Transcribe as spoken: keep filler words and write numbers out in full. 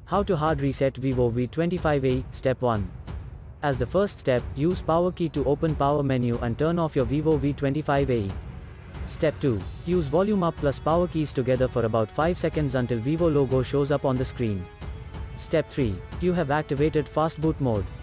How to hard reset Vivo V twenty-five e. Step one. As the first step, use power key to open power menu and turn off your Vivo V twenty-five e. Step two. Use volume up plus power keys together for about five seconds until Vivo logo shows up on the screen. Step three. You have activated fast boot mode.